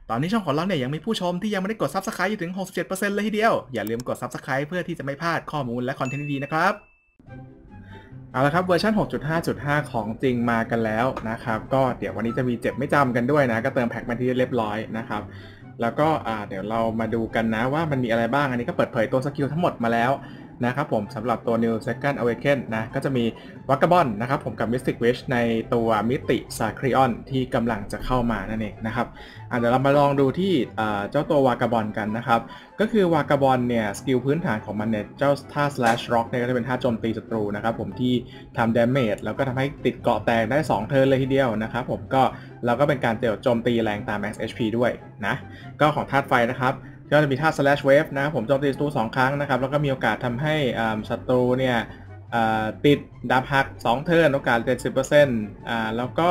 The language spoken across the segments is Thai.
ตอนนี้ช่องของเราเนี่ยยังมีผู้ชมที่ยังไม่ได้กด Subscribe อยู่ถึง 67% เลยทีเดียวอย่าลืมกด Subscribe เพื่อที่จะไม่พลาดข้อมูลและคอนเทนต์ดีๆนะครับเอาละครับเวอร์ชัน 6.5.5 ของจริงมากันแล้วนะครับก็เดี๋ยววันนี้จะมีเจ็บไม่จำกันด้วยนะก็เติมแพ็กมาที่เรียบร้อยนะครับแล้วก็เดี๋ยวเรามาดูกันนะว่ามันมีอะไรบ้างอันนี้ก็เปิดเผยตัวสกิลทั้งหมดมาแล้วนะครับผมสำหรับตัว New Second Awaken นะก็จะมี Vagabond นะครับผมกับ Mystic Witch ในตัวมิติ Sacrion ที่กำลังจะเข้ามานั่นเองนะครับเดี๋ยวเรามาลองดูที่เจ้าตัว Vagabond กันนะครับก็คือ Vagabond เนี่ยสกิลพื้นฐานของมันเนี่ยเจ้าท่า Slash Rock เนี่ยก็จะเป็นท่าโจมตีศัตรูนะครับผมที่ทำ damage แล้วก็ทำให้ติดเกราะแตกได้2เทิร์นเลยทีเดียวนะครับผมก็เราก็เป็นการโจมตีแรงตาม max HP ด้วยนะก็ของธาตุไฟนะครับก็จะมีท่า slash wave นะครับผมโจมตีศัตรู2ครั้งนะครับแล้วก็มีโอกาสทำให้ศัตรูเนี่ยติดดาบหัก2เทิร์นโอกาส 70% แล้วก็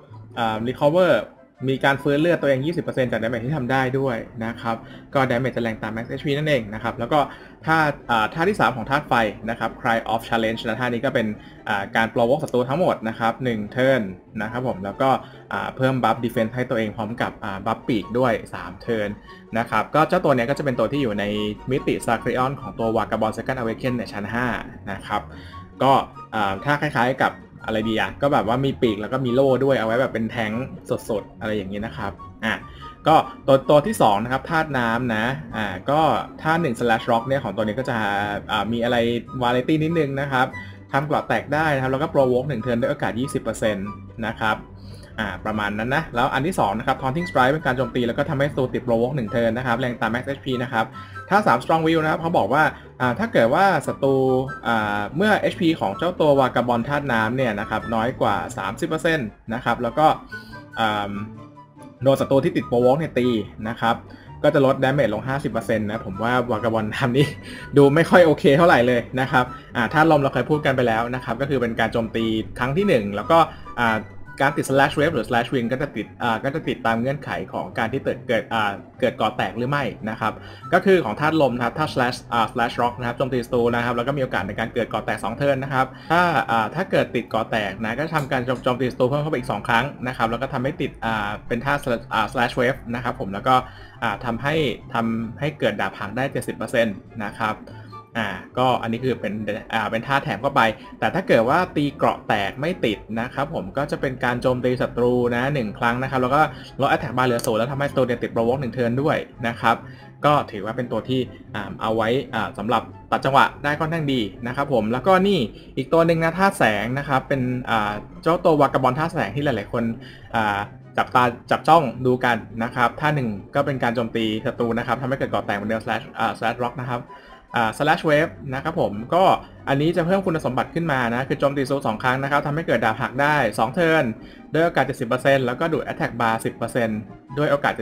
recover มีการฟื้นเลือดตัวเอง 20% จาก damage ที่ทำได้ด้วยนะครับก็ damage จะแรงตาม max HP นั่นเองนะครับแล้วก็ท่าที่3ของธาตุไฟนะครับ Cry of Challenge นะท่านี้ก็เป็นการโปรโวกศัตรูทั้งหมดนะครับ1เทิร์นนะครับผมแล้วก็เพิ่มบัฟ defense ให้ตัวเองพร้อมกับบัฟปีกด้วย3เทิร์นนะครับก็เจ้าตัวนี้ก็จะเป็นตัวที่อยู่ในมิติ Sacrion ของตัว Vagabond Second Awaken ในชั้น5นะครับก็ถ้าคล้ายๆกับอะไรดีอ่ะก็แบบว่ามีปีกแล้วก็มีโล่ด้วยเอาไว้แบบเป็นแท้งสดๆอะไรอย่างนี้นะครับก็ตัวที่2นะครับธาตุน้ำนะก็ท่า1 slash rock เนี่ยของตัวนี้ก็จะมีอะไร variety นิดนึงนะครับทำเกราะแตกได้นะครับแล้วก็ provoke 1 เทิร์นด้วยโอกาส 20% นะครับประมาณนั้นนะแล้วอันที่2นะครับ taunting strike เป็นการโจมตีแล้วก็ทำให้ศัตรูติด provoke 1 เทิร์นนะครับแรงตาม max HP นะครับถ้า3 strong will นะครับเขาบอกว่าถ้าเกิดว่าศัตรูเมื่อ HP ของเจ้าตัว Vagabond ธาตุน้ำเนี่ยนะครับน้อยกว่า 30% นะครับแล้วก็โดนศัตรูที่ติด provoke เนี่ยตีนะครับก็จะลด damage ลง 50% นะผมว่า Vagabond ทำนี้ดูไม่ค่อยโอเคเท่าไหร่เลยนะครับถ้าลมเราเคยพูดกันไปแล้วนะครับก็คือเป็นการโจมตีครั้งที่1แล้วก็การติด slash wave หรือ slash wing ก็จะติดตามเงื่อนไขของการที่เกิดก่อแตกหรือไม่นะครับก็คือของธาตุลมนะครับถ้า slash rock นะครับโจมตีศัตรูนะครับแล้วก็มีโอกาสในการเกิดก่อแตก2เทิร์นนะครับถ้าเกิดติดก่อแตกนะก็ทำการโจมตีศัตรูเพิ่มเข้าไปอีก2ครั้งนะครับแล้วก็ทำให้ติดเป็นท่า slash wave นะครับผมแล้วก็ทำให้เกิดดาบหักได้ 70% นะครับก็อันนี้คือเป็นท่าแถมเข้าไปแต่ถ้าเกิดว่าตีเกราะแตกไม่ติดนะครับผมก็จะเป็นการโจมตีศัตรูนะ1ครั้งนะครับแล้วก็ลด attack bar เหลือ0แล้วทำให้ตัวติด provoke 1 เทิร์นด้วยนะครับก็ถือว่าเป็นตัวที่เอาไว้สำหรับตัดจังหวะได้ค่อนข้างดีนะครับผมแล้วก็นี่อีกตัวหนึ่งนะท่าแสงนะครับเป็นเจ้าตัว Vagabond ท่าแสงที่หลายๆคนจับจ้องดูกันนะครับท่า1ก็เป็นการโจมตีศัตรูนะครับทำให้เกิดก่อแตกเหมือนเดิม slash rock นะครับslash wave นะครับผมก็อันนี้จะเพิ่มคุณสมบัติขึ้นมานะคือโจมตีสู้2ครั้งนะครับทำให้เกิดดาบหักได้2เทิร์นด้วยโอกาส 70% แล้วก็ดูด attack bar 10% ด้วยโอกาส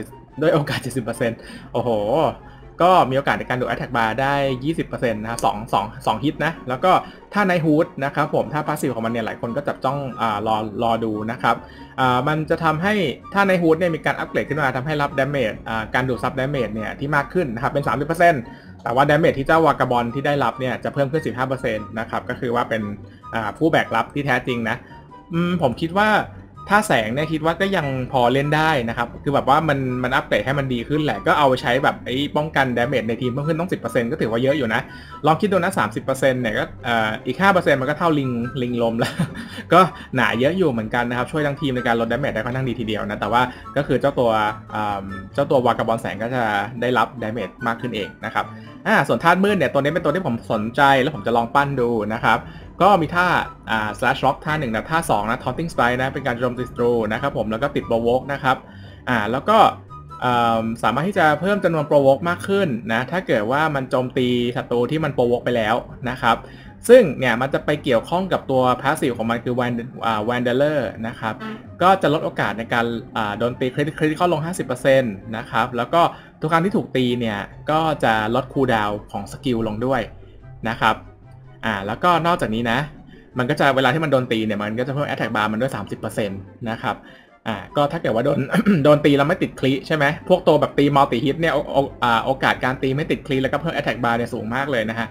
70% โอ้โหก็มีโอกาสในการดูด attack bar ได้ 20% นะครับ2ฮิตนะแล้วก็ถ้าในฮูดนะครับผมถ้า passive ของมันเนี่ยหลายคนก็จับจ้องรอดูนะครับมันจะทำให้ถ้าในฮูดเนี่ยมีการอัปเกรดขึ้นมาทำให้รับ damage การดูดซับ damage เนี่ยที่มากขึ้นนะครับเป็น 30%แต่ว่า damage ที่เจ้าวากาบอนที่ได้รับเนี่ยจะเพิ่มขึ้น 15% นะครับก็คือว่าเป็นผู้แบกรับที่แท้จริงนะผมคิดว่าถ้าแสงเนี่ยคิดว่าก็ยังพอเล่นได้นะครับคือแบบว่ามันอัปเกรดให้มันดีขึ้นแหละก็เอาไปใช้แบบไอ้ป้องกัน damage ในทีมเพิ่มขึ้นต้อง 10% ก็ถือว่าเยอะอยู่นะลองคิดดูนะ 30% เนี่ยก็อีก 5% มันก็เท่าลิงลมแล้วก็หนาเยอะอยู่เหมือนกันนะครับช่วยทั้งทีมในการลด damage ได้ค่อนข้างดีทีเดียวนะแต่ว่าก็คือเจ้าตัววากาบอนแสงก็จะได้รับ damage มากขึ้นเองนะครับส่วนธาตุมืดเนี่ยตัวนี้เป็นตัวที่ผมสนใจแล้วผมจะลองปั้นดูนะครับก็มีท่าslash rock ท่า1นะท่า2นะ taunting strike นะเป็นการโจมตีศัตรูนะครับผมแล้วก็ติด provoke นะครับแล้วก็สามารถที่จะเพิ่มจำนวน provoke มากขึ้นนะถ้าเกิดว่ามันโจมตีศัตรูที่มัน provoke ไปแล้วนะครับซึ่งเนี่ยมันจะไปเกี่ยวข้องกับตัว passive ของมันคือ Wanderer นะครับก็จะลดโอกาสในการโดนตี critical ลง 50% นะครับแล้วก็ทุกครั้งที่ถูกตีเนี่ยก็จะลด cooldown ของสกิลลงด้วยนะครับแล้วก็นอกจากนี้นะมันก็จะเวลาที่มันโดนตีเนี่ยมันก็จะเพิ่ม attack bar มันด้วย 30% นะครับก็ถ้าเกิดว่าโดนตีแล้วไม่ติดคลีใช่ไหมพวกตัวแบบตีมัลติฮิตเนี่ยโอกาสการตีไม่ติดคลีแล้วก็เพิ่ม attack bar เนี่ยสูงมากเลยนะฮะ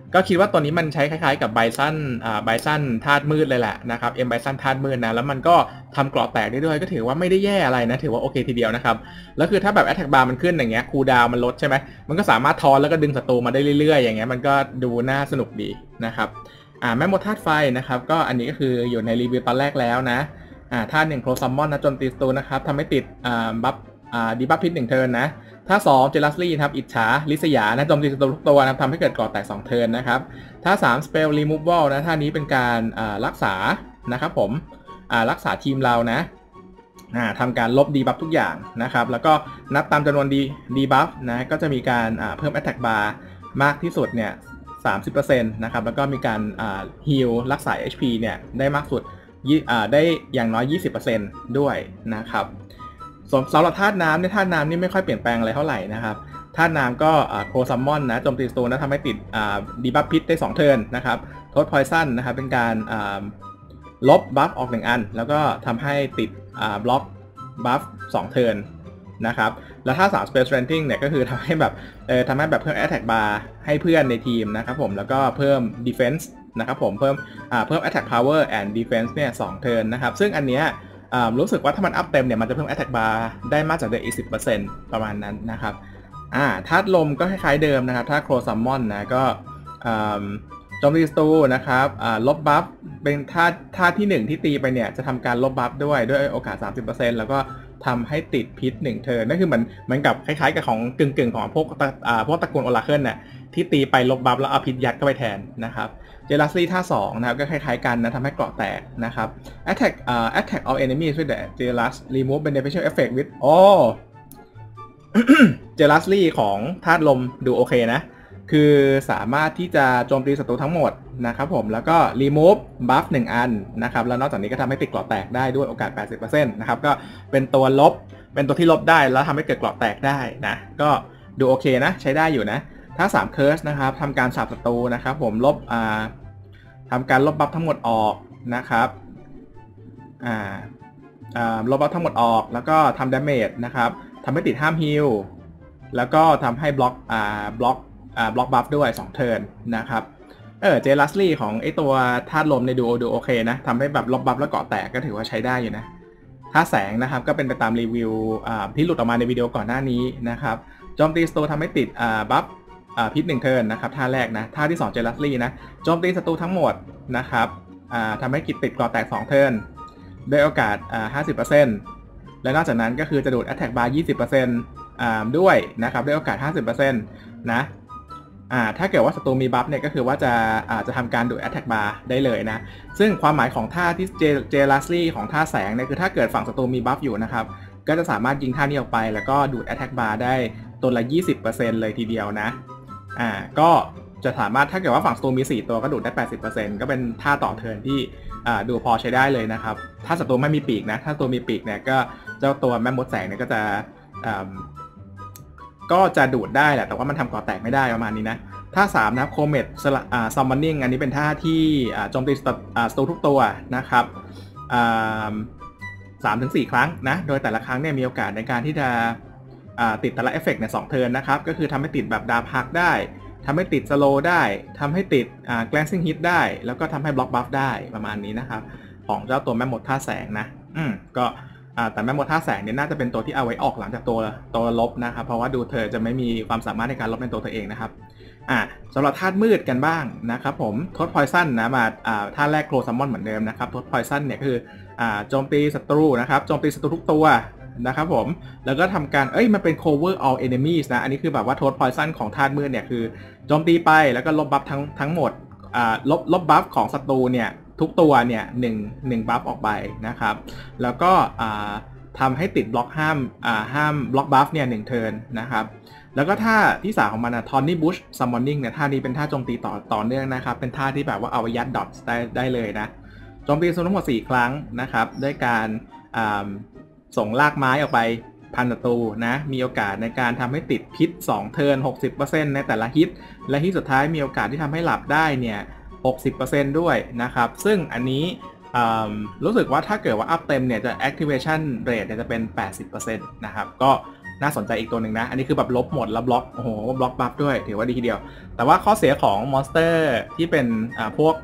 ก็คิดว่าตัวนี้มันใช้คล้ายๆกับไบซันไบซันธาตุมืดเลยแหละนะครับไบซันธาตุมืดนะแล้วมันก็ทำเกราะแตกได้ด้วยก็ถือว่าไม่ได้แย่อะไรนะถือว่าโอเคทีเดียวนะครับแล้วคือถ้าแบบ attack bar มันขึ้นอย่างเงี้ยคูลดาวน์มันลดใช่ไหมมันก็สามารถทอนแล้วก็ดึงศัตรูมาได้เรื่อยๆอย่างเงี้ยมันก็ดูน่าสนุกดีนะครับแม่มดธาตุไฟนะครับก็อันนี้ก็คืออยู่ในรีวิวตอนแรกแล้วนะธาตุ1โครซัมมอนนะโจมตีศัตรูนะครับทำให้ติดบัฟดีบัฟพิษ1เทิร์นนะถ้า2เจลัสลี่ครับอิจฉาลิษยานะโจมตีศัตรูทุกตัวนะทำให้เกิดก่อแตก2เทิร์นนะครับถ้า3 Spell Removal นะท่านี้เป็นการรักษานะครับผมรักษาทีมเรานะทำการลบดีบัฟทุกอย่างนะครับแล้วก็นับตามจำนวนดีบัฟนะก็จะมีการเพิ่ม Attack Bar มากที่สุดเนี่ย 30% นะครับแล้วก็มีการheal รักษา HP เนี่ยได้มากสุดได้อย่างน้อย 20% ด้วยนะครับสำหรับธาตุน้ำเนี่ยธาตุน้ำนี่ไม่ค่อยเปลี่ยนแปลงอะไรเท่าไหร่นะครับธาตุน้ำก็โครซัมมอนนะโจมตีศัตรูนะทำให้ติดดีบัฟพิษได้2เทิร์นนะครับทดพอยซันนะครับเป็นการลบบัฟออก1อันแล้วก็ทำให้ติดบล็อกบัฟ2เทิร์นนะครับแล้วถ้า3 Spell Strengthening เนี่ยก็คือทำให้แบบเพิ่ม Attack Bar ให้เพื่อนในทีมนะครับผมแล้วก็เพิ่ม Defense นะครับผมเพิ่มAttack Power and Defense เนี่ย2เทิร์นนะครับซึ่งอันเนี้ยรู้สึกว่าถ้ามันอัพเต็มเนี่ยมันจะเพิ่ม Attack Bar ได้มากจากเดิมอีก 10% ประมาณนั้นนะครับธาตุลมก็คล้ายๆเดิมนะครับถ้าโครซัมมอนนะก็โจมตีศัตรูนะครับลบบัฟเป็นธาตุที่1ที่ตีไปเนี่ยจะทำการลบบัฟด้วยโอกาส 30% แล้วก็ทำให้ติดพิษ1เทิร์นนั่นคือเหมือนกับคล้ายๆกับของกึ่งของพวกตระกูลโอราเคิลเนี่ยที่ตีไปลบบัฟแล้วเอาพิษยัดเข้าไปแทนนะครับเจลัสลี่ท่า2นะครับก็คล้ายๆกันนะทำให้เกราะแตกนะครับ attack all enemies with the jealous remove beneficial effect with เจลัสลี่ของธาตุลมดูโอเคนะคือสามารถที่จะโจมตีศัตรูทั้งหมดนะครับผมแล้วก็ remove buff 1อันนะครับแล้วนอกจากนี้ก็ทำให้ติดเกราะแตกได้ด้วยโอกาส 80% นะครับก็เป็นตัวที่ลบได้แล้วทำให้เกิดเกราะแตกได้นะก็ดูโอเคนะใช้ได้อยู่นะถ้า3 curse นะครับทำการสาบศัตรูนะครับผมทำการลบบัฟทั้งหมดออกนะครับลบบัฟทั้งหมดออกแล้วก็ทำ damage นะครับทำให้ติดห้าม heal แล้วก็ทำให้บล็อกบัฟด้วย2เทิร์นนะครับเจลัสลี่ของไอตัวธาตุลมในดูโอเคนะทำให้แบบลบบัฟแล้วเกาะแตกก็ถือว่าใช้ได้อยู่นะท่าแสงนะครับก็เป็นไปตามรีวิวที่หลุดออกมาในวิดีโอก่อนหน้านี้นะครับโจมตีศัตรูทำให้ติดบัฟพิษ1เทิร์นนะครับท่าแรกนะท่าที่2เจลัสลี่นะโจมตีศัตรูทั้งหมดนะครับทำให้กิจติดเกาะแตก2เทิร์นด้วยโอกาส50%และนอกจากนั้นก็คือจะดูด Attack Bar 20%ด้วยนะครับด้วยโอกาส 50% นะถ้าเกิดว่าศัตรูมีบัฟเนี่ยก็คือว่าจะทำการดูด Attack Bar ได้เลยนะซึ่งความหมายของท่าที่เจลัสลี่ของท่าแสงเนี่ยคือถ้าเกิดฝั่งศัตรูมีบัฟอยู่นะครับก็จะสามารถยิงท่านี้ออกไปแล้วก็ดูด Attack Bar ได้ตัวละ 20% เลยทีเดียวนะก็จะสามารถถ้าเกิดว่าฝั่งศัตรูมี4ตัวก็ดูดได้ 80% ก็เป็นท่าต่อเทิร์นที่ดูพอใช้ได้เลยนะครับถ้าศัตรูไม่มีปีกนะถ้าศัตรูมีปีกเนี่ยก็เจ้าตัวแม่มดแสงเนี่ยก็จะดูดได้แหละแต่ว่ามันทำก่อแตกไม่ได้ประมาณนี้นะท่า3นะครับโคเมตซัมมอนนิ่งอันนี้เป็นท่าที่โจมตีศัตรูทุกตัวนะครับ3-4 ครั้งนะโดยแต่ละครั้งเนี่ยมีโอกาสในการที่จะติดแต่ละเอฟเฟกต์ใน2เทิร์นนะครับก็คือทำให้ติดแบบดาบฮักได้ทำให้ติดสโลว์ได้ทำให้ติดแกลนซิ่งฮิตได้แล้วก็ทำให้บล็อกบัฟได้ประมาณนี้นะครับของเจ้าตัวแม่มดท่าแสงนะก็แต่แม่มดท่าแสงเนี่ยน่าจะเป็นตัวที่เอาไว้ออกหลังจากตัวลบนะครับเพราะว่าดูเธอจะไม่มีความสามารถในการลบในตัวเธอเองนะครับสำหรับธาตุมืดกันบ้างนะครับผมทดพอยซันนะมาท่าแรกโครซัมมอนเหมือนเดิมนะครับทดพอยซันเนี่ยคือโจมตีศัตรูนะครับโจมตีศัตรูทุกตัวนะครับผมแล้วก็ทำการมันเป็น cover all enemies นะอันนี้คือแบบว่าทดพอยซันของธาตุมืดเนี่ยคือโจมตีไปแล้วก็ลบบัฟทั้งหมดลบบัฟของศัตรูเนี่ยทุกตัวเนี่ยหนึ่งบัฟออกไปนะครับแล้วก็ทำให้ติดบล็อกห้ามบล็อกบัฟเนี่ย1เทิร์นนะครับแล้วก็ท่าที่3ของมันนะ Tony Bush Summoning เนี่ยท่านี้เป็นท่าโจมตีต่อเนื่องนะครับเป็นท่าที่แบบว่าเอาไว้ยัดดอทได้เลยนะโจมตีทั้งหมด4ครั้งนะครับด้วยการส่งลากไม้ออกไปพันศัตรูนะมีโอกาสในการทำให้ติดพิษ2เทิร์น 60% ในแต่ละฮิตและฮิตสุดท้ายมีโอกาสที่ทำให้หลับได้เนี่ย60% ด้วยนะครับซึ่งอันนี้รู้สึกว่าถ้าเกิดว่าอัพเต็มเนี่ยจะ activation rate จะเป็น 80% นะครับก็น่าสนใจอีกตัวหนึ่งนะอันนี้คือแบบลบหมดแล้วบล็อกโอ้โหบล็อกบัฟด้วยถือว่าดีทีเดียวแต่ว่าข้อเสียของมอนสเตอร์ที่เป็นพวก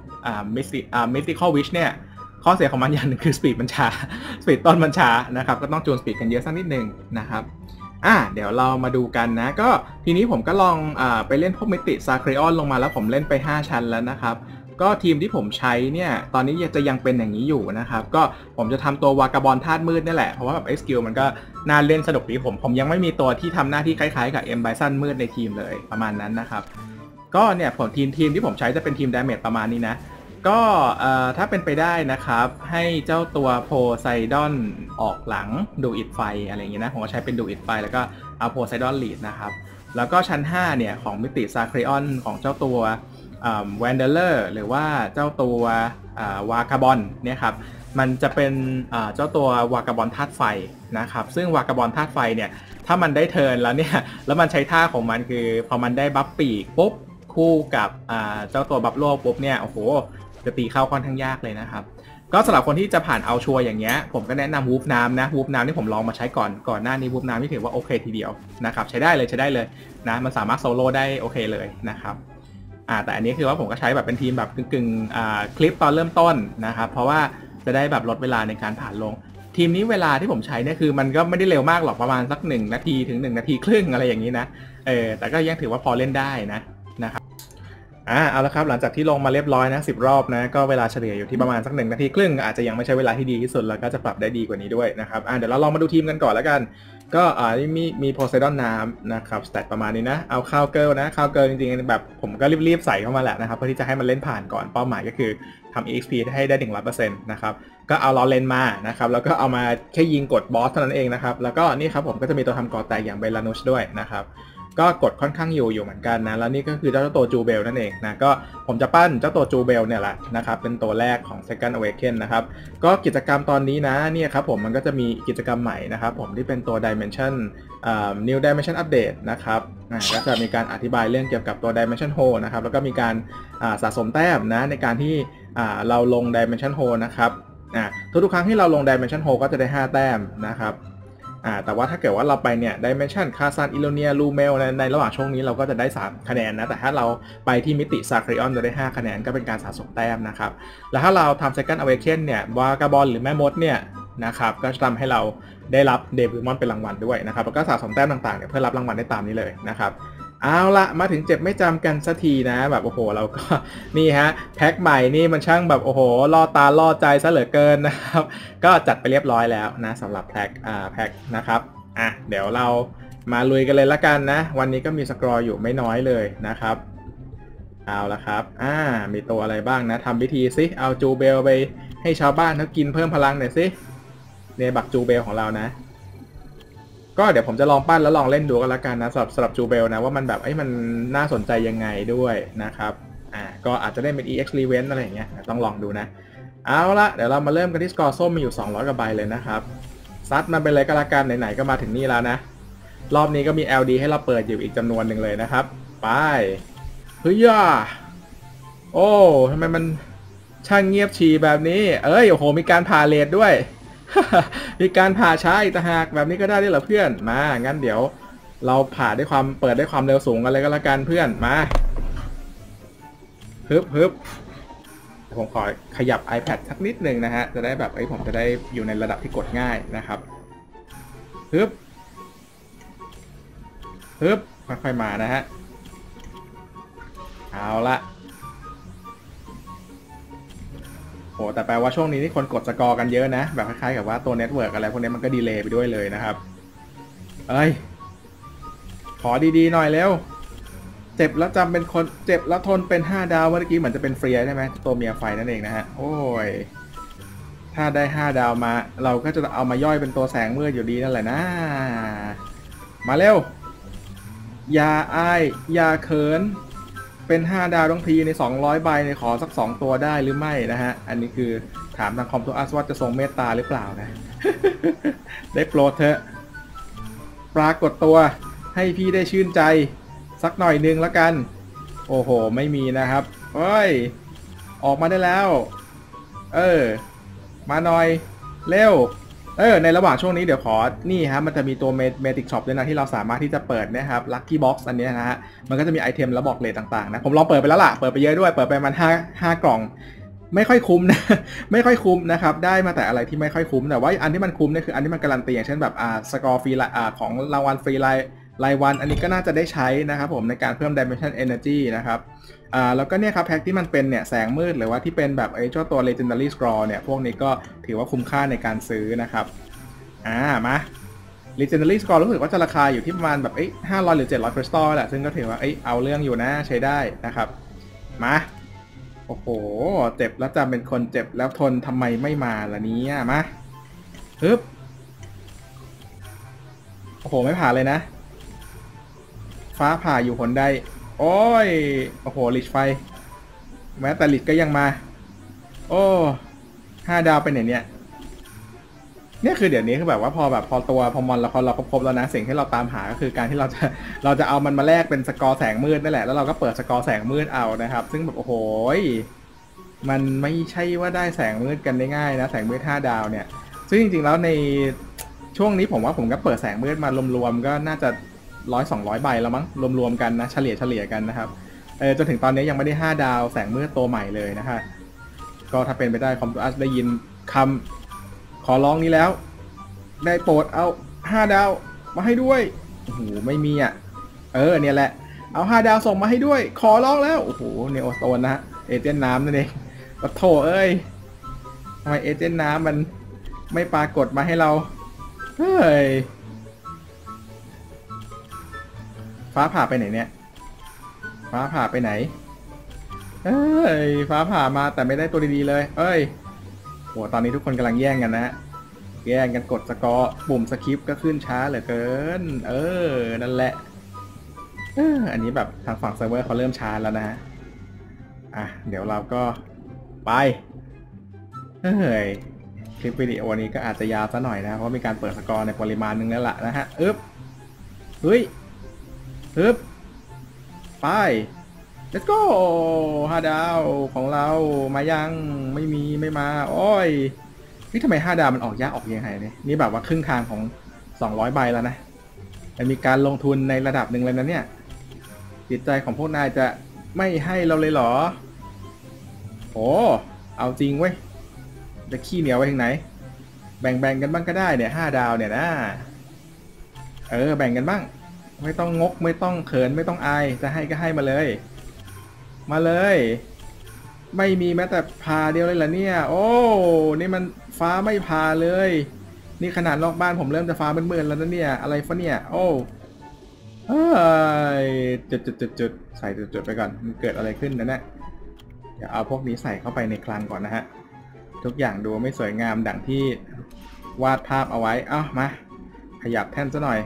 mystical wish เนี่ยข้อเสียของมันอย่างหนึ่งคือสปีดมันช้าสปีดต้นมันช้านะครับก็ต้องจูนสปีดกันเยอะสักนิดนึงนะครับเดี๋ยวเรามาดูกันนะก็ทีนี้ผมก็ลองไปเล่นพวกมิติซาคริออนลงมาแล้วผมเล่นไป5ชั้นแล้วนะครับก็ทีมที่ผมใช้เนี่ยตอนนี้จะยังเป็นอย่างนี้อยู่นะครับก็ผมจะทำตัววากาบอลธาตุมืดนี่แหละเพราะว่าแบบสกิลมันก็น่าเล่นสนุกดีผมยังไม่มีตัวที่ทำหน้าที่คล้ายๆกับเอ็มไบซันมืดในทีมเลยประมาณนั้นนะครับก็เนี่ยผมทีมที่ผมใช้จะเป็นทีมดาเมจประมาณนี้นะก็ถ้าเป็นไปได้นะครับให้เจ้าตัวโพไซดอนออกหลังดูอิดไฟอะไรอย่างเงี้ยนะผมก็ใช้เป็นดูอิดไฟแล้วก็เอาโพไซดอนลีดนะครับแล้วก็ชั้น5เนี่ยของมิติซาคริออนของเจ้าตัวแวนเดอร์หรือว่าเจ้าตัววากาบอนเนี่ยครับมันจะเป็นเจ้าตัววากาบอนธาตุไฟนะครับซึ่งวากาบอนธาตุไฟเนี่ยถ้ามันได้เทิร์นแล้วเนี่ยแล้วมันใช้ท่าของมันคือพอมันได้บัฟปีกปุ๊บคู่กับเจ้าตัวบัฟโลปุ๊บเนี่ยโอ้โหจะตีเข้าค่อนข้างยากเลยนะครับก็สำหรับคนที่จะผ่านเอาชัวร์อย่างเงี้ยผมก็แนะนำวูฟน้ำนะวูฟน้ำที่ผมลองมาใช้ก่อนหน้านี้วูฟน้ำที่ถือว่าโอเคทีเดียวนะครับใช้ได้เลยนะมันสามารถโซโล่ได้โอเคเลยนะครับแต่อันนี้คือว่าผมก็ใช้แบบเป็นทีมแบบกึ่งคลิปตอนเริ่มต้นนะครับเพราะว่าจะได้แบบลดเวลาในการผ่านลงทีมนี้เวลาที่ผมใช้เนี่ยคือมันก็ไม่ได้เร็วมากหรอกประมาณสัก1 นาทีถึง1 นาทีครึ่งอะไรอย่างนี้นะแต่ก็ยังถือว่าพอเล่นได้นะครับเอาละครับหลังจากที่ลงมาเรียบร้อยนะ10 รอบนะก็เวลาเฉลี่ยอยู่ที่ประมาณสัก1 นาทีครึ่งอาจจะยังไม่ใช่เวลาที่ดีที่สุดแล้วก็จะปรับได้ดีกว่านี้ด้วยนะครับเดี๋ยวเราลองมาดูทีมกันก่อนแล้วกันก็มีโพไซดอนน้ำนะครับสเตตประมาณนี้นะเอาคาวเกิลนะคาวเกิลจริงๆแบบผมก็รีบใส่เข้ามาแหละนะครับเพื่อที่จะให้มันเล่นผ่านก่อนเป้าหมายก็คือทำ EXP ให้ได้ 100% นะครับก็เอาล้อเลนมานะครับแล้วก็เอามาแค่ยิงกดบอสเท่านั้นเองนะครับแล้วก็นี่ครับผมก็จะมีตัวทำก่อแตกอย่างเบลานุชด้วยนะครับก็กดค่อนข้างอยู่เหมือนกันนะแล้วนี่ก็คือเจ้าตัวจูเบลนั่นเองนะก็ผมจะปั้นเจ้าตัวจูเบลเนี่ยแหละนะครับเป็นตัวแรกของ Second Awaken นะครับก็กิจกรรมตอนนี้นะเนี่ยครับผมมันก็จะมีกิจกรรมใหม่นะครับผมที่เป็นตัว Dimension New Dimension Update นะครับก็จะมีการอธิบายเรื่องเกี่ยวกับตัว Dimension Hole นะครับแล้วก็มีการสะสมแต้มนะในการที่เราลง Dimension Hole นะครับทุกครั้งที่เราลง Dimension Hole ก็จะได้5 แต้มนะครับแต่ว่าถ้าเกิดว่าเราไปเนี่ย Dimension คาซานอิโลเนียลูเมลในระหว่างช่วงนี้เราก็จะได้3 คะแนนนะแต่ถ้าเราไปที่มิติซาคริออนจะได้5 คะแนนก็เป็นการสะสมแต้มนะครับแล้วถ้าเราทำ Second Awaken เนี่ยวากาบอลหรือแม่มดเนี่ยนะครับก็จะทำให้เราได้รับเดบิวมอนเป็นรางวัลด้วยนะครับแล้วก็สะสมแต้มต่างๆเนี่ยเพื่อรับรางวัลได้ตามนี้เลยนะครับเอาละมาถึงเจ็บไม่จำกันสักทีนะแบบโอ้โหเราก็นี่ฮะแพ็คใหม่นี่มันช่างแบบโอ้โหล่อตาล่อใจซะเหลือเกินนะครับก็จัดไปเรียบร้อยแล้วนะสำหรับแพ็คนะครับเดี๋ยวเรามาลุยกันเลยละกันนะวันนี้ก็มีสกอร์อยู่ไม่น้อยเลยนะครับเอาละครับมีตัวอะไรบ้างนะทำพิธีซิเอาจูเบลไปให้ชาวบ้านเขากินเพิ่มพลังหน่อยสิเนี่ยบักจูเบลของเรานะก็เดี๋ยวผมจะลองปั้นแล้วลองเล่นดูกันละกันนะสำหรับจูเบลนะว่ามันแบบมันน่าสนใจยังไงด้วยนะครับก็อาจจะได้เป็น EX Event อะไรอย่างเงี้ยต้องลองดูนะเอาละเดี๋ยวเรามาเริ่มกันที่สกอร์ส้มมีอยู่200 กว่าใบเลยนะครับซัดมันไปเลยก็ละกันไหนๆก็มาถึงนี่แล้วนะรอบนี้ก็มี LD ให้เราเปิดอยู่อีกจำนวนหนึ่งเลยนะครับไปเฮ้ยโอ้ทำไมมันช่างเงียบฉี่แบบนี้โอ้โหมีการผ่าเลทด้วย มีการผ่าช้าอีกต่างหากแบบนี้ก็ได้ด้วยเหรอเพื่อนมางั้นเดี๋ยวเราผ่าด้วยความเปิดด้วยความเร็วสูงกันเลยก็แล้วกันเพื่อนมาฮึบผมขอขยับ iPad สักนิดหนึ่งนะฮะจะได้แบบผมจะได้อยู่ในระดับที่กดง่ายนะครับฮึบค่อยๆมานะฮะเอาละโหแต่แปลว่าช่วงนี้นี่คนกดสกอร์กันเยอะนะแบบคล้ายๆกับว่าตัวเน็ตเวิร์กอะไรพวกนี้มันก็ดีเลย์ไปด้วยเลยนะครับขอดีๆหน่อยเร็วเจ็บแล้วจำเป็นคนเจ็บแล้วทนเป็น5 ดาวเมื่อกี้เหมือนจะเป็นเฟรียใช่ไหมตัวเมียไฟนั่นเองนะฮะโอ้ยถ้าได้5 ดาวมาเราก็จะเอามาย่อยเป็นตัวแสงมืดอยู่ดีนั่นแหละนะมาเร็วอย่าอายอย่าเขินเป็น5 ดาวทั้งทีใน200 ใบในขอสัก2 ตัวได้หรือไม่นะฮะอันนี้คือถามทางคอมตัวอัสว่าจะทรงเมตตาหรือเปล่านะ ได้โปรดเถอะปรากฏตัวให้พี่ได้ชื่นใจสักหน่อยนึงแล้วกันโอ้โหไม่มีนะครับออกมาได้แล้วมาหน่อยเร็วในระหว่างช่วงนี้เดี๋ยวขอนี่ฮะมันจะมีตัวเมติกช็อปด้วยนะที่เราสามารถที่จะเปิดนะครับลัคกี้บ็อกซ์อันนี้นะฮะมันก็จะมีไอเทมแล้วบอกเรทต่างๆนะผมลองเปิดไปแล้วล่ะเปิดไปเยอะด้วยเปิดไปมันห้ากล่องไม่ค่อยคุ้มนะ ไม่ค่อยคุ้มนะครับได้มาแต่อะไรที่ไม่ค่อยคุ้มแต่ว่าอันที่มันคุ้มเนี่ยคืออันที่มันการันตีอย่างเช่นแบบสกอร์ฟรีของรางวัลฟรีรายวันอันนี้ก็น่าจะได้ใช้นะครับผมในการเพิ่ม Dimension Energy นะครับแล้วก็เนี่ยครับแพ็คที่มันเป็นเนี่ยแสงมืดหรือว่าที่เป็นแบบไอ้เจ้าตัว Legendary Scroll เนี่ยพวกนี้ก็ถือว่าคุ้มค่าในการซื้อนะครับมา Legendary Scroll รู้สึกว่าจะราคาอยู่ที่ประมาณแบบ500 หรือ 700 คริสตัลแหละซึ่งก็ถือว่าเอาเรื่องอยู่นะใช้ได้นะครับมาโอ้โหเจ็บแล้วจำเป็นคนเจ็บแล้วทนทำไมไม่มาล่ะเนี่ยมาฮึบโอ้โหไม่ผ่านเลยนะฟ้าผ่าอยู่หนใดโอ้ยโอ้โหลิชไฟแม้แต่ลิชก็ยังมาโอ้5 ดาวไปไหนเนี่ยนี่คือเดี๋ยวนี้คือแบบว่าพอมอนละครเราครบแล้วนะสิ่งที่เราตามหาก็คือการที่เราจะเอามันมาแลกเป็นสกอร์แสงมืดนั่นแหละแล้วเราก็เปิดสกอร์แสงมืดเอานะครับซึ่งแบบโอ้โหมันไม่ใช่ว่าได้แสงมืดกันได้ง่ายนะแสงมืด5 ดาวเนี่ยซึ่งจริงๆแล้วในช่วงนี้ผมว่าผมก็เปิดแสงมืดมารวมๆก็น่าจะ100-200 ใบแล้วมั้งรวมๆกันนะเฉลี่ยกันนะครับจนถึงตอนนี้ยังไม่ได้5 ดาวแสงมืดตัวใหม่เลยนะฮะก็ถ้าเป็นไปได้คอมพิวเตอร์ได้ยินคำขอร้องนี้แล้วได้โปรดเอา5 ดาวมาให้ด้วยโอ้โหไม่มีเนี่ยแหละเอา5 ดาวส่งมาให้ด้วยขอร้องแล้วโอ้โหเนโอสโตนนะฮะเอเจนต์น้ำนั่นเองปะโถเอ้ยทำไมเอเจนต์น้ำมันไม่ปรากฏมาให้เราเฮ้ยฟ้าผ่าไปไหนเนี่ยฟ้าผ่าไปไหนฟ้าผ่ามาแต่ไม่ได้ตัวดีๆเลยโหตอนนี้ทุกคนกำลังแย่งกันนะแย่งกันกดสกอร์ปุ่มสคริปต์ก็ขึ้นช้าเหลือเกินนั่นแหละอันนี้แบบทางฝั่งเซิร์ฟเวอร์เขาเริ่มช้าแล้วนะเดี๋ยวเราก็ไปคลิปวิดีโอนี้ก็อาจจะยาวซะหน่อยนะเพราะมีการเปิดสกอร์ในปริมาณนึงแล้วล่ะนะฮะเฮ้ยไป let's go 5 ดาวของเรามายังไม่มาโอ้ยนี่ทำไม5 ดาวมันออกยากออกยังไงเนี่ยนี่แบบว่าครึ่งทางของ200 ใบแล้วนะมันมีการลงทุนในระดับหนึ่งเลยนะเนี่ยจิตใจของพวกนายจะไม่ให้เราเลยเหรอโอ้เอาจริงเว้ยจะขี้เหนียวไว้ทางไหนแบ่งกันบ้างก็ได้เนี่ย5 ดาวเนี่ยนะแบ่งกันบ้างไม่ต้องงกไม่ต้องเขินไม่ต้องอายจะให้ก็ให้มาเลยไม่มีแม้แต่พาเดียวเลยเหรอเนี่ยโอ้นี่มันฟ้าไม่พาเลยนี่ขนาดนอกบ้านผมเริ่มจะฟ้ามืดๆแล้วนะเนี่ยอะไรฟะเนี่ยโอ้จุดใส่จุดไปก่อนมันเกิดอะไรขึ้นนะเนี่ยเดี๋ยวเอาพวกนี้ใส่เข้าไปในคลังก่อนนะฮะทุกอย่างดูไม่สวยงามดังที่วาดภาพเอาไว้มาขยับแท่นซะหน่อย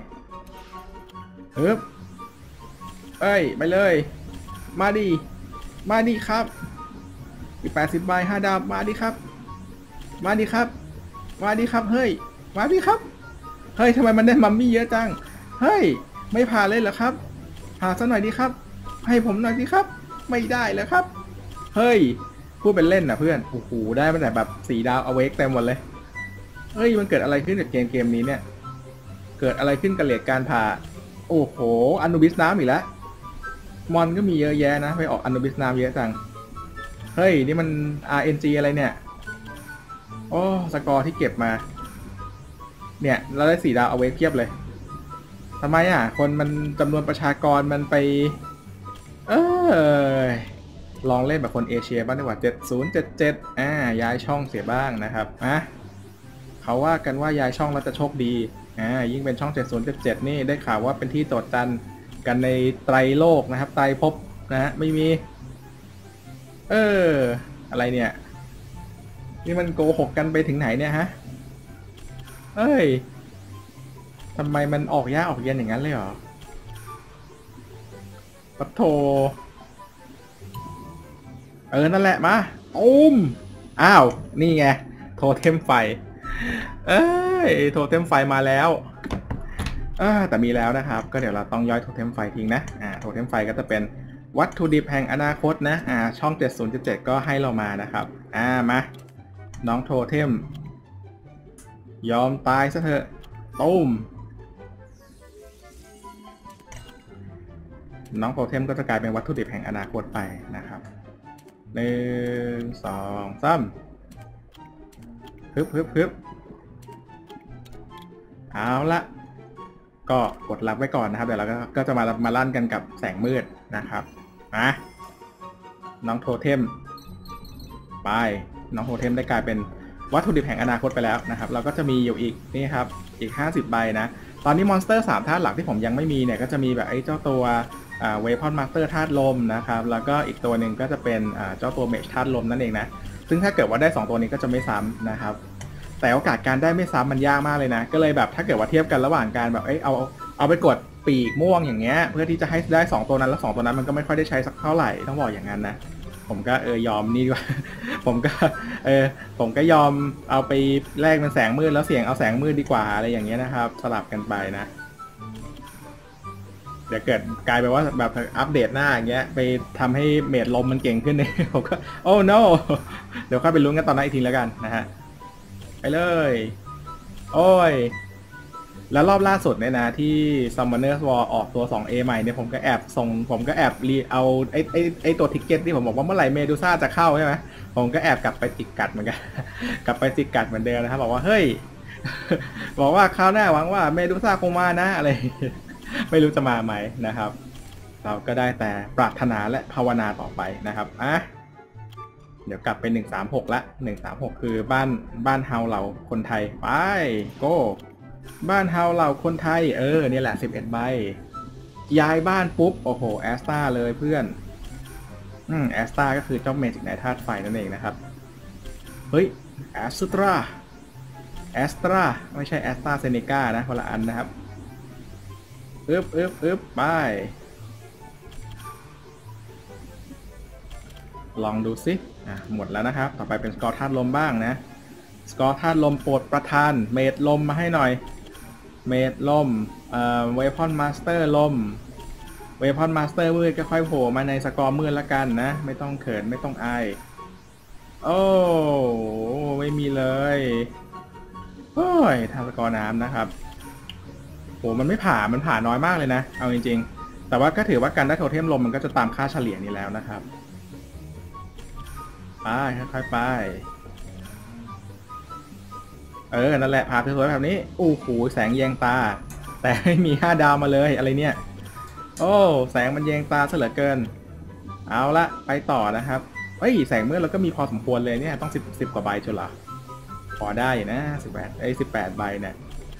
ไปเลยมาดีครับอีก80 ใบ5 ดาวมาดีครับเฮ้ยมาดีครับเฮ้ยทำไมมันได้มัมมี่เยอะจังเฮ้ยไม่ผ่านเลยเหรอครับผ่าซะหน่อยดีครับให้ผมหน่อยดีครับไม่ได้แล้วครับเฮ้ยพูดเป็นเล่นนะเพื่อนโอ้โหได้มาแต่แบบ4 ดาวเอาเวกเต็มหมดเลยเฮ้ยมันเกิดอะไรขึ้นกับเกมนี้เนี่ยเกิดอะไรขึ้นกับเหตุการณ์ผ่าโอ้โหอนูบิสน้ำอีกแล้วมอนก็มีเยอะแยะนะไปออกอนูบิสน้ำเยอะจังเฮ้ยนี่มัน RNG อะไรเนี่ยโอ้สกอร์ที่เก็บมาเนี่ยเราได้4 ดาวเอาไว้เพียบเลยทำไมคนมันจำนวนประชากรมันไปลองเล่นแบบคนเอเชียบ้างดีกว่า7077ย้ายช่องเสียบ้างนะครับเขาว่ากันว่าย้ายช่องแล้วจะโชคดียิ่งเป็นช่อง7077นี่ได้ข่าวว่าเป็นที่โจทย์จันกันในไตรโลกนะครับไตรภพนะฮะไม่มีอะไรเนี่ยนี่มันโกหกกันไปถึงไหนเนี่ยฮะทำไมมันออกยากออกเย็นอย่างนั้นเลยเหรอปัดโถนั่นแหละมาอ้าวนี่ไงโทเทมไฟโทเทมไฟมาแล้วแต่มีแล้วนะครับก็เดี๋ยวเราต้องย่อยโทเทมไฟทิ้งนะโทเทมไฟก็จะเป็นวัตถุดิบแห่งอนาคตนะช่อง7077ก็ให้เรามานะครับมาน้องโทเทมยอมตายซะเถอะตุ้มน้องโทเทมก็จะกลายเป็นวัตถุดิบแห่งอนาคตไปนะครับ1 2 3ฮึบเอาละก็กดรับไว้ก่อนนะครับเดี๋ยวเราก็จะมาลั่นกันกับแสงมืดนะครับน้องโทเทมไปน้องโทเทมได้กลายเป็นวัตถุดิบแห่งอนาคตไปแล้วนะครับเราก็จะมีอยู่อีกนี่ครับอีก50ใบนะตอนนี้มอนสเตอร์3ธาตุหลักที่ผมยังไม่มีเนี่ยก็จะมีแบบไอ้เจ้าตัวเวพอนมาสเตอร์ธาตุลมนะครับแล้วก็อีกตัวหนึ่งก็จะเป็นเจ้าตัวเมจธาตุลมนั่นเองนะซึ่งถ้าเกิดว่าได้2ตัวนี้ก็จะไม่ซ้ำนะครับแต่โอกาสการได้ไม่ซ้ำมันยากมากเลยนะก็เลยแบบถ้าเกิดว่าเทียบกันระหว่างการแบบเอาไปกดปีกม่วงอย่างเงี้ยเพื่อที่จะให้ได้2ตัวนั้นแล้ว2ตัวนั้นมันก็ไม่ค่อยได้ใช้สักเท่าไหร่ต้องบอกอย่างนั้นนะผมก็ยอมนี่ดีกว่า ผมก็ยอมเอาไปแลกเป็นแสงมืดแล้วเสี่ยงเอาแสงมืดดีกว่าอะไรอย่างเงี้ยนะครับสลับกันไปนะเดี๋ยวเกิดกลายไปว่าแบบอัปเดตหน้าอย่างเงี้ยไปทำให้เมจลมมันเก่งขึ้นเนี่ยผมก็โอ้ no เดี๋ยวค่อยไปลุ้นกันตอนนั้นอีกทีแล้วกันนะฮะไปเลยโอ้ยแล้วรอบล่าสุดเนี่ยนะที่ Summoner's War ออกตัว 2A ใหม่เนี่ยผมก็แอบเอาไอตัวทิกเก็ตที่ผมบอกว่าเมื่อไหร่เมดูซ่าจะเข้าใช่ไหมผมก็แอบกลับไปติดกัดเหมือนกัน กลับไปติดกัดเหมือนเดิมนะครับบอกว่าเฮ้ย บอกว่าคราวหน้าหวังว่าเมดูซ่าคงมานะอะไร ไม่รู้จะมาไหมนะครับเราก็ได้แต่ปรารถนาและภาวนาต่อไปนะครับเดี๋ยวกลับไป136ละ136คือบ้านเฮาเราคนไทยไปโก้บ้านเฮาเราคนไทยเนี่ยแหละ11ใบย้ายบ้านปุ๊บโอ้โหแอสตาเลยเพื่อนแอสตาก็คือเจ้าเมจิกไนท์ธาตุไฟนั่นเองนะครับเฮ้ยแอสตราไม่ใช่แอสตราเซเนกานะคนละอันนะครับไปลองดูสิหมดแล้วนะครับต่อไปเป็นสกอร์ธาตุลมบ้างนะสกอร์ธาตุลมโปรดประทานเมดลมมาให้หน่อยเมดลมเวพอนมาสเตอร์ลมเวพอนมาสเตอร์มืดก็ค่อยโผล่มาในสกอร์มืดละกันนะไม่ต้องเขินไม่ต้องอายโอ้ไม่มีเลยโอ้ยทางสกอร์น้ำนะครับโหมันไม่ผ่ามันผ่าน้อยมากเลยนะเอาจริงๆแต่ว่าก็ถือว่าการได้โทเทมลมมันก็จะตามค่าเฉลี่ยนี้แล้วนะครับไปค่อยๆไปนั่นแหละผ่าสวยๆแบบนี้โอ้โหแสงแยงตาแต่ไม่มี5 ดาวมาเลยอะไรเนี่ยโอ้แสงมันแยงตาซะเหลือเกินเอาละไปต่อนะครับแสงมืดเราก็มีพอสมควรเลยเนี่ยต้อง10กว่าใบจุฬาพอได้นะ18ใบเนี่ย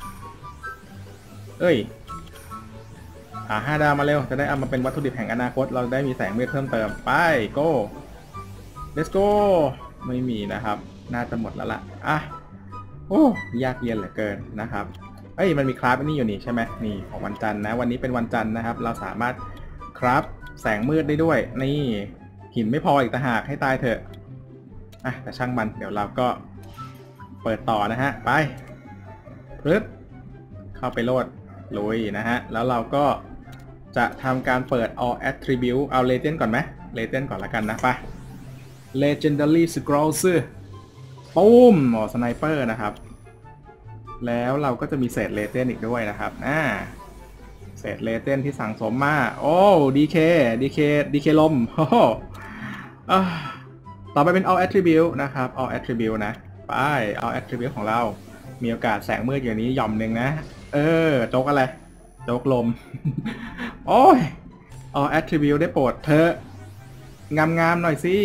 5 ดาวมาเร็วจะได้เอามาเป็นวัตถุดิบแห่งอนาคตเราได้มีแสงมืดเพิ่มเติมไป go let's go ไม่มีนะครับน่าจะหมดแล้วล่ะโอ้ยากเย็นเหลือเกินนะครับมันมีคราฟนี่อยู่นี่ใช่ไหมนี่ของวันจันทร์นะวันนี้เป็นวันจันทร์นะครับเราสามารถคราฟแสงมืดได้ด้วยนี่หินไม่พออีกต่างหากให้ตายเถอะแต่ช่างมันเดี๋ยวเราก็เปิดต่อนะฮะไปปึ๊บเข้าไปโหลดลุยนะฮะแล้วเราก็จะทำการเปิด all attribute เอา legend ก่อนไหม legend ก่อนละกันนะไป legendary scrolls ปุ้มสไนเปอร์นะครับแล้วเราก็จะมีเศษเลเจนด์อีกด้วยนะครับเศษเลเจนด์ที่สั่งสมมาโอ้ดีเคลมโอ้ต่อไปเป็น all attribute นะครับ all attribute นะไป all attribute ของเรามีโอกาสแสงมืดอย่างนี้หย่อมหนึ่งนะโจ๊กอะไรโจ๊กลม โอ้ย all attribute ได้โปรดเธองามๆหน่อยสิ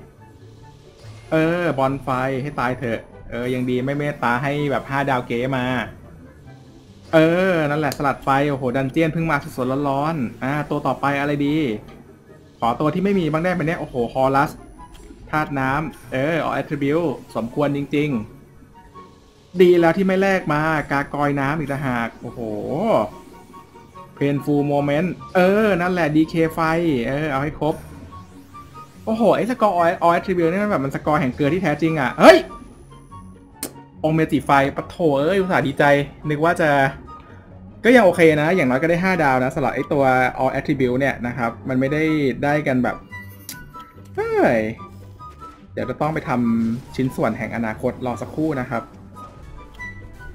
บอลไฟให้ตายเถอะยังดีไม่เมตตาให้แบบ5 ดาวเก๋มานั่นแหละสลัดไฟโอ้โหดันเจียนเพิ่งมาสดๆร้อนๆตัวต่อไปอะไรดีขอตัวที่ไม่มีบ้างได้ไหมเนี่ยโอ้โหฮอลัสธาตุน้ำall attribute สมควรจริงๆดีแล้วที่ไม่แลกมากากอยน้ำอีกต่างหากโอ้โห painful moment นั่นแหละ DK ไฟเอาให้ครบโอ้โหไอ้สกอร์all attribute นี่มันแบบมันสกอร์แห่งเกลือที่แท้จริงเฮ้ยองเมจิไฟปะโถอุตส่าห์ดีใจนึกว่าจะก็ยังโอเคนะอย่างน้อยก็ได้5 ดาวนะสำหรับไอ้ตัว all attribute เนี่ยนะครับมันไม่ได้กันแบบเดี๋ยวจะต้องไปทำชิ้นส่วนแห่งอนาคตรอสักครู่นะครับ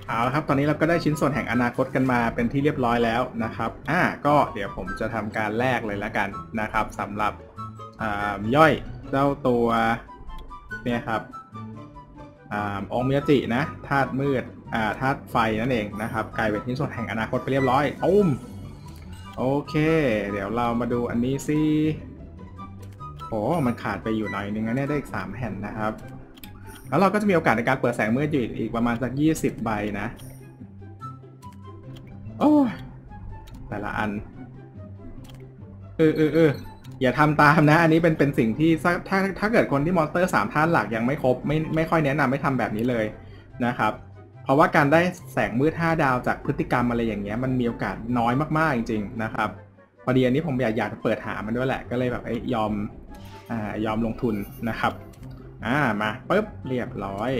เอาละครับตอนนี้เราก็ได้ชิ้นส่วนแห่งอนาคตกันมาเป็นที่เรียบร้อยแล้วนะครับก็เดี๋ยวผมจะทำการแลกเลยแล้วกันนะครับสำหรับย่อยเจ้าตัวเนี่ยครับองค์มิยาจินะธาตุมืดธาตุไฟนั่นเองนะครับกลายเป็นชิ้นส่วนแห่งอนาคตไปเรียบร้อยตุ้มโอเคเดี๋ยวเรามาดูอันนี้สิโอ้มันขาดไปอยู่หน่อยนึงนะเนี่ยได้อีก3แผ่นนะครับแล้วเราก็จะมีโอกาสในการเปิดแสงมืดอยู่อีกประมาณสัก20 ใบนะโอ้แต่ละอันอย่าทำตามนะอันนี้เป็นสิ่งที่ถ้าเกิดคนที่มอนสเตอร์3 ท่านหลักยังไม่ครบไม่ค่อยแนะนำให้ทำแบบนี้เลยนะครับเพราะว่าการได้แสงมืด5 ดาวจากพฤติกรรมอะไรอย่างเงี้ยมันมีโอกาสน้อยมากๆจริงๆนะครับพอดีอันนี้ผมอยากเปิดหามันด้วยแหละก็เลยแบบยอมลงทุนนะครับมาปึ๊บเรียบร้อย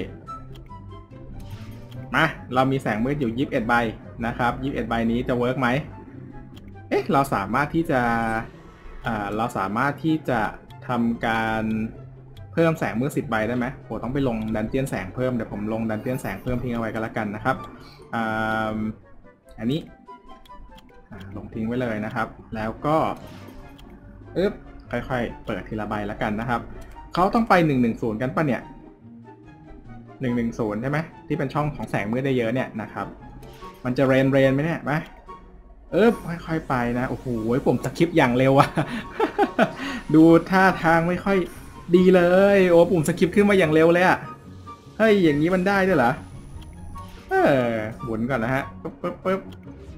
มาเรามีแสงมืดอยู่21 ใบนะครับ21 ใบนี้จะเวิร์กไหมเราสามารถที่จะทำการเพิ่มแสงมืด10 ใบได้ไหมโหต้องไปลงดันเจียนแสงเพิ่มเดี๋ยวผมลงดันเจียนแสงเพิ่มทิ้งเอาไว้ก็แล้วกันนะครับอันนี้ลงทิ้งไว้เลยนะครับแล้วก็ค่อยๆเปิดทีละใบแล้วกันนะครับเขาต้องไป110กันป่ะเนี่ย110ใช่ไหมที่เป็นช่องของแสงมืดได้เยอะเนี่ยนะครับมันจะเรนไหมเนี่ยมาค่อยๆไปนะโอ้โหผมสคริปต์อย่างเร็วอะ ดูท่าทางไม่ค่อยดีเลยโอ้ปุ่มสคริปต์ขึ้นมาอย่างเร็วเลยอะเฮ้ยอย่างนี้มันได้ด้วยเหรอหมุนก่อนนะฮะปึ๊บ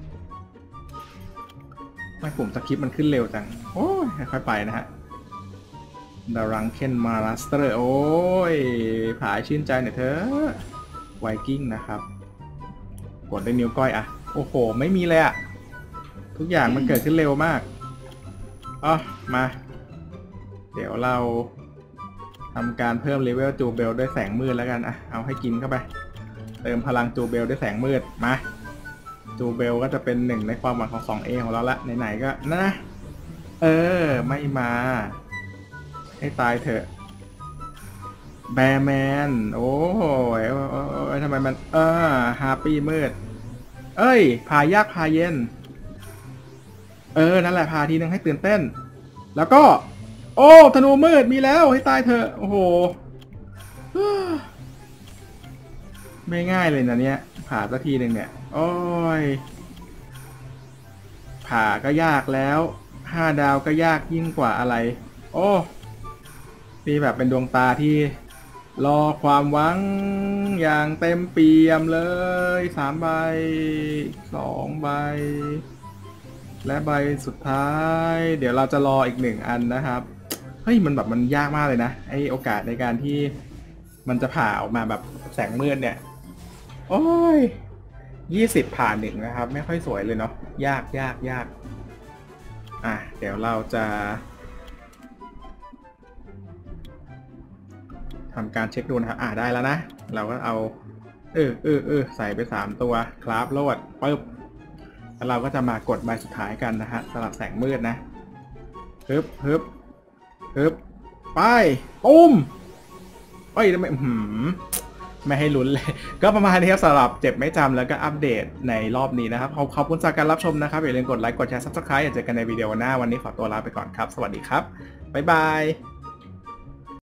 ไม่ปุ่มสคริปต์มันขึ้นเร็วจังโอ้ยค่อยๆไปนะฮะดารังเคนมาราสเตอร์โอ้ยผายชื่นใจหน่อยเถอะไวกิ้งนะครับกดด้วยนิ้วก้อยอะโอ้โหไม่มีเลยอะทุกอย่างมันเกิดขึ้นเร็วมากมาเดี๋ยวเราทำการเพิ่มเลเวลจูเบลด้วยแสงมืดแล้วกันเอาให้กินเข้าไปเติมพลังจูเบลด้วยแสงมืดมาจูเบลก็จะเป็น1ในความหวังของ 2A ของเราละไหนๆก็นะไม่มาให้ตายเถอะแบร์แมนโอ้ยทำไมมันฮาปี้มืดพายากพาเย็นนั่นแหละพาทีนึงให้ตื่นเต้นแล้วก็โอ้ธนูมืดมีแล้วให้ตายเถอะโอ้โหไม่ง่ายเลยนะเนี่ยผ่าสักทีหนึ่งเนี่ยโอ้ยผ่าก็ยากแล้ว5 ดาวก็ยากยิ่งกว่าอะไรโอ้นี่แบบเป็นดวงตาที่รอความหวังอย่างเต็มเปี่ยมเลย3 ใบ2 ใบและใบสุดท้ายเดี๋ยวเราจะรออีก1 อันนะครับเฮ้ยมันยากมากเลยนะโอกาสในการที่มันจะผ่าออกมาแบบแสงมืดเนี่ยโอ้ย20 ผ่าน1นะครับไม่ค่อยสวยเลยเนาะยากเดี๋ยวเราจะทำการเช็คดูนะครับได้แล้วนะเราก็เอาใส่ไป3 ตัวคราฟโหลดปึ๊บแล้วเราก็จะมากดใบสุดท้ายกันนะฮะสำหรับแสงมืดนะฮึบไปตุ้มไม่ให้ลุ้นเลยก็ประมาณนี้ครับสำหรับเจ็บไม่จำแล้วก็อัปเดตในรอบนี้นะครับขอบคุณสำหรับการรับชมนะครับอย่าลืมกดไลค์กดแชร์ Subscribe อย่าเจอกันในวิดีโอหน้าวันนี้ขอตัวลาไปก่อนครับสวัสดีครับบ๊ายบาย